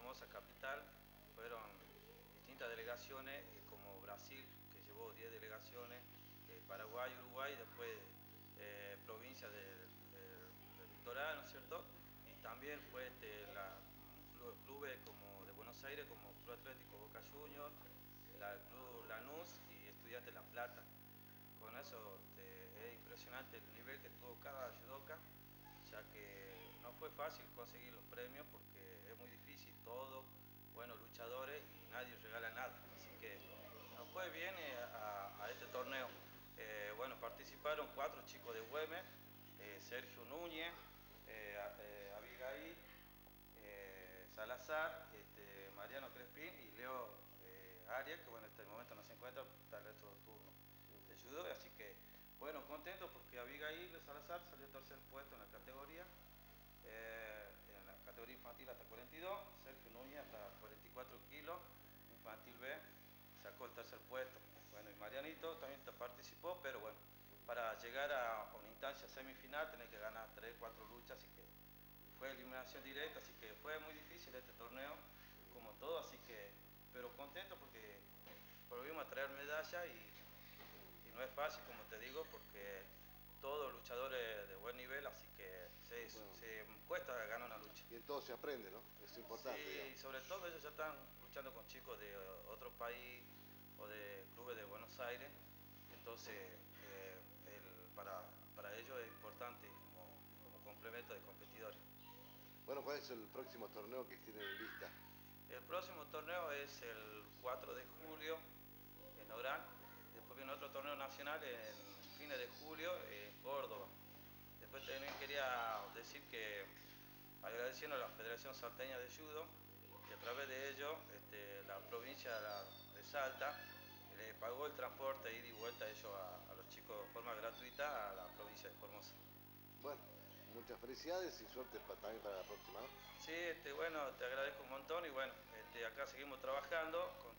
Formosa capital. Fueron distintas delegaciones, como Brasil, que llevó 10 delegaciones, Paraguay, Uruguay, después provincia del litoral, ¿no es cierto? Y también fue clubes como de Buenos Aires, como Club Atlético Boca Juniors, el Club Lanús y Estudiantes La Plata. Con eso es impresionante el nivel que tuvo cada judoka, ya que no fue fácil conseguir los premios porque es muy difícil todo, buenos luchadores y nadie regala nada. Así que nos fue bien a este torneo. Bueno, participaron 4 chicos de Güemes, Sergio Núñez, Abigail, Salazar, Mariano Crespín y Leo Arias, que bueno, en este momento no se encuentra, está el otro turno de judo, así que bueno, contento porque Abigail Salazar salió tercer puesto en la categoría, en la categoría infantil hasta 42, Sergio Núñez hasta 44 kilos, infantil B, sacó el tercer puesto. Bueno, y Marianito también participó, pero bueno, para llegar a una instancia semifinal tenés que ganar 3, 4 luchas, así que fue eliminación directa, así que fue muy difícil este torneo, como todo, así que, pero contento porque volvimos a traer medalla y no es fácil, como te digo, porque todos luchadores de buen nivel, así que se cuesta ganar una lucha. Y en todo se aprende, ¿no? Es importante, Sí, digamos. y sobre todo ellos ya están luchando con chicos de otro país o de clubes de Buenos Aires, entonces para ellos es importante como complemento de competidores. Bueno, ¿cuál es el próximo torneo que tienen en vista? El próximo torneo es el 4 de julio en Orán. Después viene otro torneo nacional en fines de julio en Córdoba. Después también quería decir que agradeciendo a la Federación Salteña de Judo, y a través de ello la provincia de Salta le pagó el transporte ida y vuelta a ellos a los chicos de forma gratuita a la provincia de Formosa. Bueno, muchas felicidades y suerte también para la próxima, ¿no? Sí, bueno, te agradezco un montón y bueno, acá seguimos trabajando con